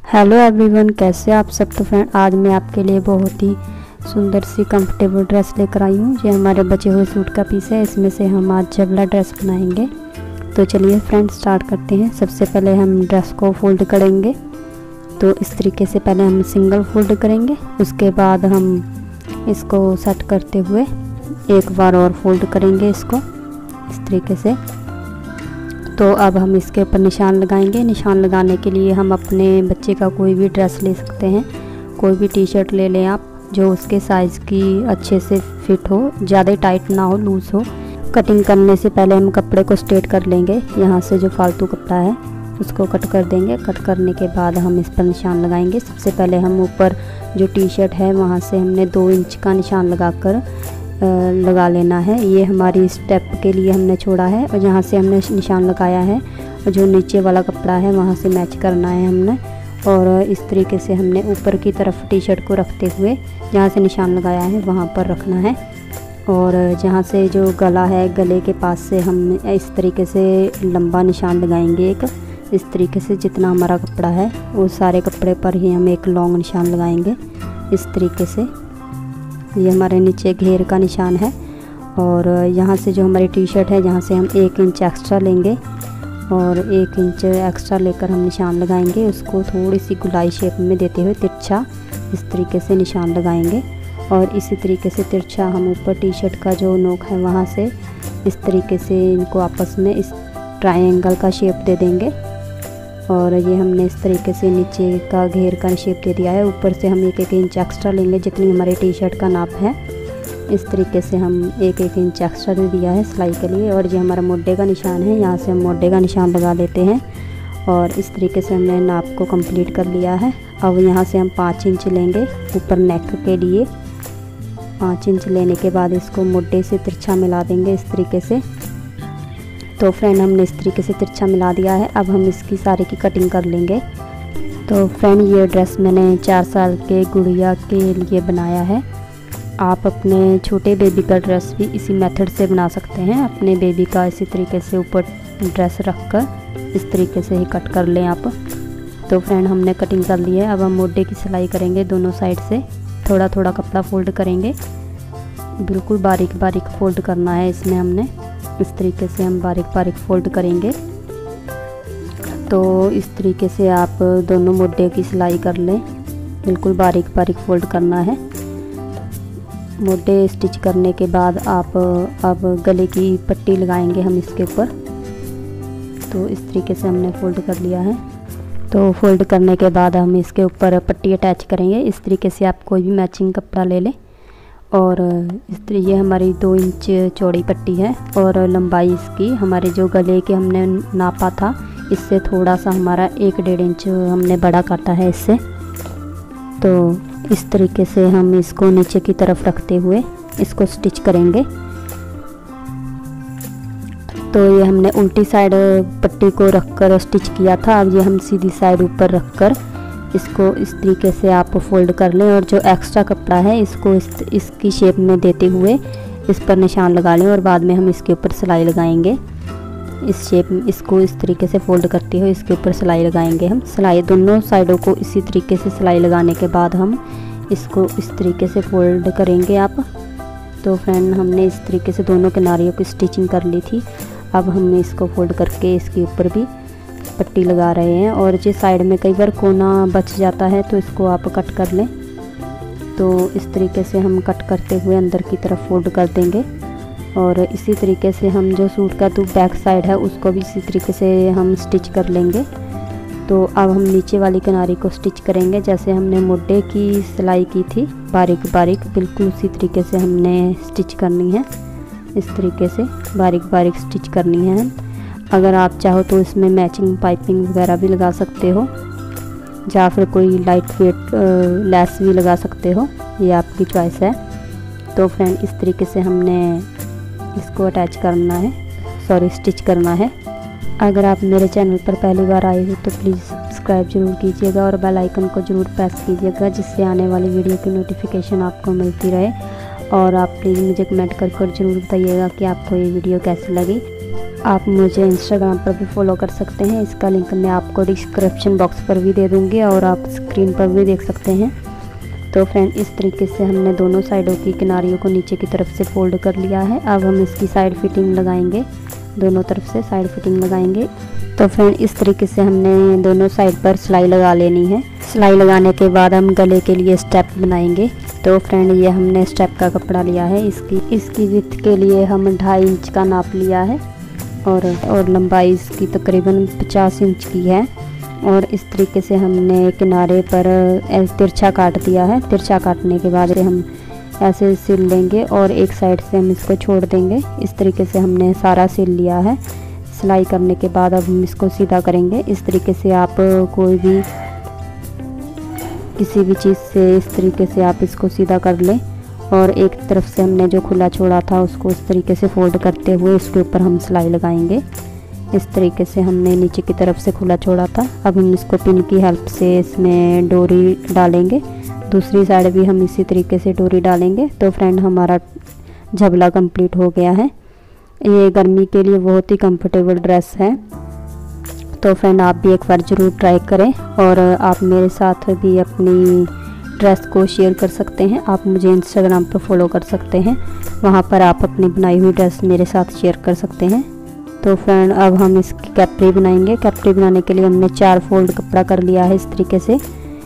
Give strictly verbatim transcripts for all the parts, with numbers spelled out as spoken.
Hello everyone, कैसे आप सब। तो फ्रेंड, आज मैं आपके लिए बहुत ही सुंदर सी कंफर्टेबल ड्रेस लेकर आई हूँ। ये हमारे बचे हुए सूट का पीस है। इसमें से हम आज जबला ड्रेस बनाएंगे। तो चलिए फ्रेंड, स्टार्ट करते हैं। सबसे पहले हम ड्रेस को फोल्ड करेंगे। तो इस तरीके से पहले हम सिंगल फोल्ड करेंगे, उसके बाद हम इसको सेट करते हुए एक बार और फोल्ड करेंगे इसको इस तरीके से। तो अब हम इसके ऊपर निशान लगाएंगे। निशान लगाने के लिए हम अपने बच्चे का कोई भी ड्रेस ले सकते हैं, कोई भी टी शर्ट ले लें आप, जो उसके साइज़ की अच्छे से फिट हो, ज़्यादा टाइट ना हो, लूज़ हो। कटिंग करने से पहले हम कपड़े को स्ट्रेट कर लेंगे। यहाँ से जो फालतू कपड़ा है उसको कट कर देंगे। कट करने के बाद हम इस पर निशान लगाएंगे। सबसे पहले हम ऊपर जो टी शर्ट है वहाँ से हमने दो इंच का निशान लगाकर लगा लेना है। ये हमारी स्टेप के लिए हमने छोड़ा है, और जहाँ से हमने निशान लगाया है और जो नीचे वाला कपड़ा है वहाँ से मैच करना है हमने। और इस तरीके से हमने ऊपर की तरफ टी शर्ट को रखते हुए जहाँ से निशान लगाया है वहाँ पर रखना है। और जहाँ से जो गला है, गले के पास से हम इस तरीके से लंबा निशान लगाएंगे एक। इस तरीके से जितना हमारा कपड़ा है वो सारे कपड़े पर ही हम एक लॉन्ग निशान लगाएंगे इस तरीके से। ये हमारे नीचे घेर का निशान है। और यहाँ से जो हमारी टी शर्ट है, जहाँ से हम एक इंच एक्स्ट्रा लेंगे और एक इंच एक्स्ट्रा लेकर हम निशान लगाएंगे। उसको थोड़ी सी गुलाई शेप में देते हुए तिरछा इस तरीके से निशान लगाएंगे। और इसी तरीके से तिरछा हम ऊपर टी शर्ट का जो नोक है वहाँ से इस तरीके से इनको आपस में इस ट्रायंगल का शेप दे देंगे। और ये हमने इस तरीके से नीचे का घेर का शेप दे दिया है। ऊपर से हम एक एक इंच एक्स्ट्रा लेंगे जितनी हमारी टी शर्ट का नाप है। इस तरीके से हम एक एक इंच एक्स्ट्रा दे दिया है सिलाई के लिए। और ये हमारा मोढे का निशान है, यहाँ से हम मोढे का निशान लगा लेते हैं। और इस तरीके से हमने नाप को कंप्लीट कर लिया है। अब यहाँ से हम पाँच इंच लेंगे ऊपर नेक के लिए। पाँच इंच लेने के बाद इसको मोढे से तिरछा मिला देंगे इस तरीके से। तो फ्रेंड, हमने इस तरीके से तिरछा मिला दिया है। अब हम इसकी सारे की कटिंग कर लेंगे। तो फ्रेंड, ये ड्रेस मैंने चार साल के गुड़िया के लिए बनाया है। आप अपने छोटे बेबी का ड्रेस भी इसी मेथड से बना सकते हैं। अपने बेबी का इसी तरीके से ऊपर ड्रेस रखकर इस तरीके से ही कट कर लें आप। तो फ्रेंड, हमने कटिंग कर ली है। अब हम मोढे की सिलाई करेंगे दोनों साइड से। थोड़ा थोड़ा कपड़ा फोल्ड करेंगे, बिल्कुल बारीक बारीक फोल्ड करना है इसमें हमने। इस तरीके से हम बारीक बारीक फोल्ड करेंगे। तो इस तरीके से आप दोनों मोढे की सिलाई कर लें, बिल्कुल बारीक बारीक फोल्ड करना है। मोढे स्टिच करने के बाद आप अब गले की पट्टी लगाएंगे हम इसके ऊपर। तो इस तरीके से हमने फोल्ड कर लिया है। तो फोल्ड करने के बाद हम इसके ऊपर पट्टी अटैच करेंगे। इस तरीके से आप कोई भी मैचिंग कपड़ा ले लें। और इस तरह ये हमारी दो इंच चौड़ी पट्टी है। और लंबाई इसकी हमारे जो गले के हमने नापा था इससे थोड़ा सा हमारा एक डेढ़ इंच हमने बड़ा काटा है इससे। तो इस तरीके से हम इसको नीचे की तरफ रखते हुए इसको स्टिच करेंगे। तो ये हमने उल्टी साइड पट्टी को रखकर स्टिच किया था। अब ये हम सीधी साइड ऊपर रखकर इसको इस तरीके से आप फोल्ड कर लें। और जो एक्स्ट्रा कपड़ा है इसको इस इसकी शेप में देते हुए इस पर निशान लगा लें। और बाद में हम इसके ऊपर सिलाई लगाएंगे इस शेप में। इसको इस तरीके से फोल्ड करते हुए इसके ऊपर सिलाई लगाएंगे हम। सिलाई दोनों साइडों को इसी तरीके से सिलाई लगाने के बाद हम इसको इस तरीके से फोल्ड करेंगे आप। तो फ्रेंड, हमने इस तरीके से दोनों किनारियों की स्टिचिंग कर ली थी। अब हम इसको फोल्ड करके इसके ऊपर भी पट्टी लगा रहे हैं। और जिस साइड में कई बार कोना बच जाता है तो इसको आप कट कर लें। तो इस तरीके से हम कट करते हुए अंदर की तरफ फोल्ड कर देंगे। और इसी तरीके से हम जो सूट का तो बैक साइड है उसको भी इसी तरीके से हम स्टिच कर लेंगे। तो अब हम नीचे वाली किनारी को स्टिच करेंगे जैसे हमने मोढे की सिलाई की थी, बारीक बारीक बिल्कुल उसी तरीके से हमने स्टिच करनी है। इस तरीके से बारीक बारीक स्टिच करनी है। अगर आप चाहो तो इसमें मैचिंग पाइपिंग वगैरह भी लगा सकते हो, या फिर कोई लाइट वेट लेस भी लगा सकते हो, ये आपकी चॉइस है। तो फ्रेंड, इस तरीके से हमने इसको अटैच करना है, सॉरी स्टिच करना है। अगर आप मेरे चैनल पर पहली बार आए हो तो प्लीज़ सब्सक्राइब जरूर कीजिएगा और बेल आइकन को ज़रूर प्रेस कीजिएगा, जिससे आने वाली वीडियो की नोटिफिकेशन आपको मिलती रहे। और आप प्लीज़ मुझे कमेंट कर कर ज़रूर बताइएगा कि आपको ये वीडियो कैसी लगी। आप मुझे इंस्टाग्राम पर भी फॉलो कर सकते हैं, इसका लिंक मैं आपको डिस्क्रिप्शन बॉक्स पर भी दे दूँगी और आप स्क्रीन पर भी देख सकते हैं। तो फ्रेंड इस तरीके से हमने दोनों साइडों की किनारियों को नीचे की तरफ से फोल्ड कर लिया है। अब हम इसकी साइड फिटिंग लगाएंगे, दोनों तरफ से साइड फिटिंग लगाएंगे। तो फ्रेंड इस तरीके से हमने दोनों साइड पर सिलाई लगा लेनी है। सिलाई लगाने के बाद हम गले के लिए स्टेप बनाएंगे। तो फ्रेंड ये हमने स्टेप का कपड़ा लिया है, इसकी इसकी विड्थ के लिए हम ढाई इंच का नाप लिया है और और लंबाई इसकी तकरीबन पचास इंच की है। और इस तरीके से हमने किनारे पर तिरछा काट दिया है। तिरछा काटने के बाद हम ऐसे सिल लेंगे और एक साइड से हम इसको छोड़ देंगे। इस तरीके से हमने सारा सिल लिया है। सिलाई करने के बाद अब हम इसको सीधा करेंगे। इस तरीके से आप कोई भी किसी भी चीज़ से इस तरीके से आप इसको सीधा कर लें और एक तरफ से हमने जो खुला छोड़ा था उसको इस तरीके से फोल्ड करते हुए इसके ऊपर हम सिलाई लगाएंगे। इस तरीके से हमने नीचे की तरफ से खुला छोड़ा था। अब हम इसको पिन की हेल्प से इसमें डोरी डालेंगे, दूसरी साइड भी हम इसी तरीके से डोरी डालेंगे। तो फ्रेंड हमारा झबला कंप्लीट हो गया है। ये गर्मी के लिए बहुत ही कंफर्टेबल ड्रेस है। तो फ्रेंड आप भी एक बार ज़रूर ट्राई करें और आप मेरे साथ भी अपनी ड्रेस को शेयर कर सकते हैं। आप मुझे इंस्टाग्राम पर फॉलो कर सकते हैं, वहाँ पर आप अपनी बनाई हुई ड्रेस मेरे साथ शेयर कर सकते हैं। तो फ्रेंड अब हम इसकी कैप्री बनाएंगे। कैप्री बनाने के लिए हमने चार फोल्ड कपड़ा कर लिया है इस तरीके से।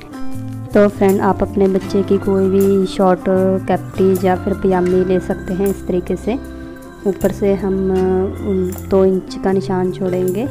तो फ्रेंड आप अपने बच्चे की कोई भी शॉर्ट कैप्री या फिर पजामी ले सकते हैं इस तरीके से। ऊपर से हम दो इंच का निशान छोड़ेंगे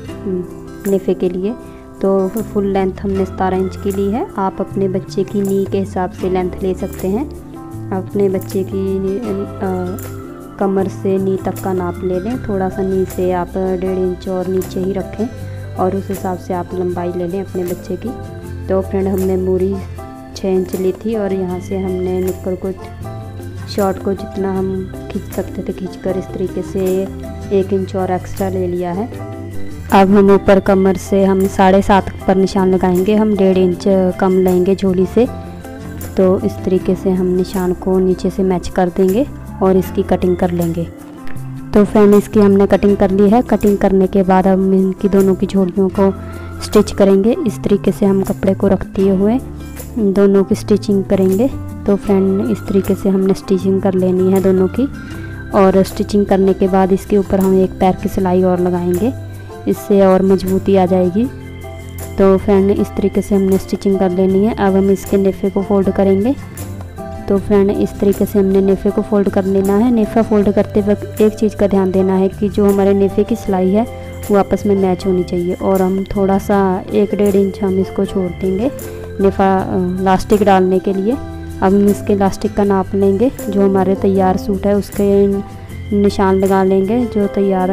नेफे के लिए। तो फुल लेंथ हमने सतारह इंच की ली है। आप अपने बच्चे की नी के हिसाब से लेंथ ले सकते हैं। अपने बच्चे की आ, कमर से नी तक का नाप ले लें। थोड़ा सा नी से आप डेढ़ इंच और नीचे ही रखें और उस हिसाब से आप लंबाई ले लें अपने बच्चे की। तो फ्रेंड हमने मूरी छः इंच ली थी और यहाँ से हमने निक्कर को शॉर्ट को जितना हम खींच सकते थे खींचकर इस तरीके से एक इंच और एक्स्ट्रा ले लिया है। अब हम ऊपर कमर से हम साढ़े सात पर निशान लगाएंगे। हम डेढ़ इंच कम लेंगे झोली से। तो इस तरीके से हम निशान को नीचे से मैच कर देंगे और इसकी कटिंग कर लेंगे। तो फ्रेंड इसकी हमने कटिंग कर ली है। कटिंग करने के बाद हम इनकी दोनों की झोलियों को स्टिच करेंगे। इस तरीके से हम कपड़े को रखते हुए दोनों की स्टिचिंग करेंगे। तो फ्रेंड इस तरीके से हमने स्टिचिंग कर लेनी है दोनों की। और स्टिचिंग करने के बाद इसके ऊपर हम एक पैर की सिलाई और लगाएंगे, इससे और मजबूती आ जाएगी। तो फ्रेंड इस तरीके से हमने स्टिचिंग कर लेनी है। अब हम इसके नेफे को फोल्ड करेंगे। तो फ्रेंड इस तरीके से हमने नेफे को फोल्ड कर लेना है। नेफा फोल्ड करते वक्त एक चीज़ का ध्यान देना है कि जो हमारे नेफे की सिलाई है वो आपस में मैच होनी चाहिए। और हम थोड़ा सा एक डेढ़ इंच हम इसको छोड़ देंगे नेफा लास्टिक डालने के लिए। अब हम इसके लास्टिक का नाप लेंगे। जो हमारे तैयार सूट है उसके निशान लगा लेंगे जो तैयार।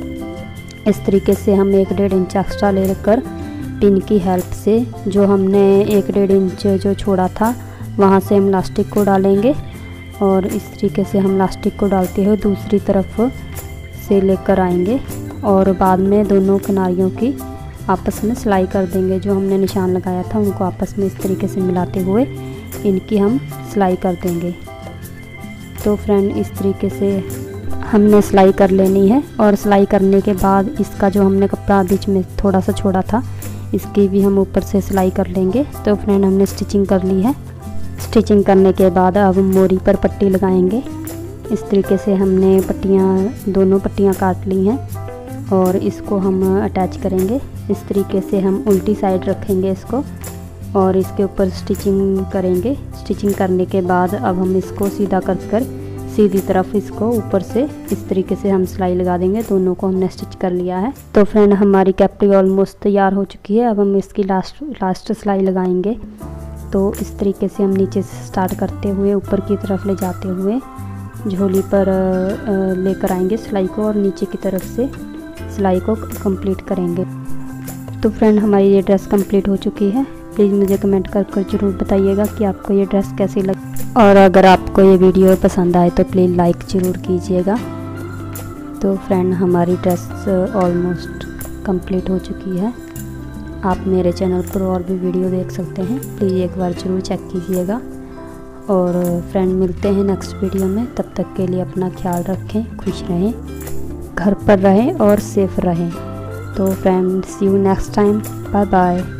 इस तरीके से हम एक डेढ़ इंच एक्स्ट्रा ले कर पिन की हेल्प से जो हमने एक डेढ़ इंच जो छोड़ा था वहाँ से हम लास्टिक को डालेंगे। और इस तरीके से हम लास्टिक को डालते हुए दूसरी तरफ से लेकर आएंगे और बाद में दोनों किनारियों की आपस में सिलाई कर देंगे। जो हमने निशान लगाया था उनको आपस में इस तरीके से मिलाते हुए इनकी हम सिलाई कर देंगे। तो फ्रेंड इस तरीके से हमने सिलाई कर लेनी है। और सिलाई करने के बाद इसका जो हमने कपड़ा बीच में थोड़ा सा छोड़ा था इसकी भी हम ऊपर से सिलाई कर लेंगे। तो फ्रेंड हमने स्टिचिंग कर ली है। स्टिचिंग करने के बाद अब हम मोरी पर पट्टी लगाएंगे। इस तरीके से हमने पट्टियाँ दोनों पट्टियाँ काट ली हैं और इसको हम अटैच करेंगे। इस तरीके से हम उल्टी साइड रखेंगे इसको और इसके ऊपर स्टिचिंग करेंगे। स्टिचिंग करने के बाद अब हम इसको सीधा कर कर सीधी तरफ इसको ऊपर से इस तरीके से हम सिलाई लगा देंगे। दोनों को हमने स्टिच कर लिया है। तो फ्रेंड हमारी कैप्री ऑलमोस्ट तैयार हो चुकी है। अब हम इसकी लास्ट लास्ट सिलाई लगाएंगे। तो इस तरीके से हम नीचे से स्टार्ट करते हुए ऊपर की तरफ ले जाते हुए झोली पर लेकर आएंगे सिलाई को और नीचे की तरफ से सिलाई को कंप्लीट करेंगे। तो फ्रेंड हमारी ये ड्रेस कंप्लीट हो चुकी है। प्लीज़ मुझे कमेंट कर कर ज़रूर बताइएगा कि आपको ये ड्रेस कैसी लगी। और अगर आपको ये वीडियो पसंद आए तो प्लीज़ लाइक ज़रूर कीजिएगा। तो फ्रेंड हमारी ड्रेस ऑलमोस्ट कंप्लीट हो चुकी है। आप मेरे चैनल पर और भी वीडियो देख सकते हैं, प्लीज़ एक बार ज़रूर चेक कीजिएगा। और फ्रेंड मिलते हैं नेक्स्ट वीडियो में, तब तक के लिए अपना ख्याल रखें, खुश रहें। घर पर रहें और सेफ रहें। तो friends, see you next time, bye bye.